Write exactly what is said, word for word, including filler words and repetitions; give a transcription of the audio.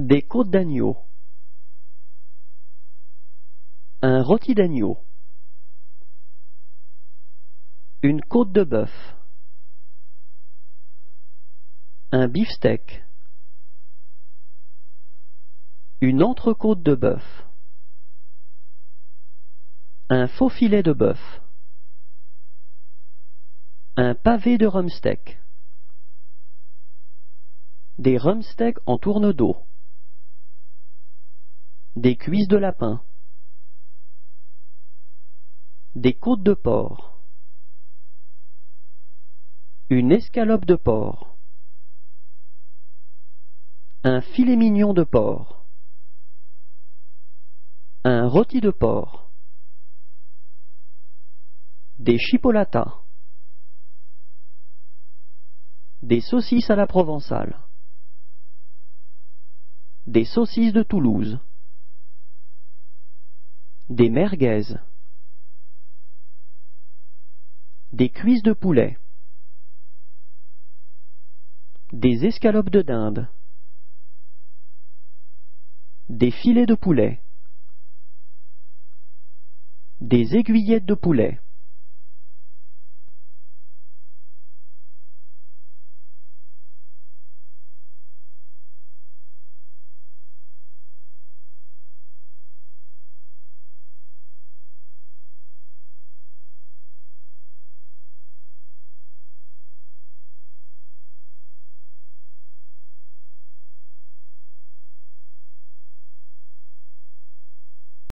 Des côtes d'agneau. Un rôti d'agneau. Une côte de bœuf. Un beefsteak. Une entrecôte de bœuf. Un faux filet de bœuf. Un pavé de rumsteak. Des rumsteaks en tourne d'eau. Des cuisses de lapin. Des côtes de porc. Une escalope de porc. Un filet mignon de porc. Un rôti de porc. Des chipolatas. Des saucisses à la provençale. Des saucisses de Toulouse. Des merguez. Des cuisses de poulet. Des escalopes de dinde. Des filets de poulet. Des aiguillettes de poulet.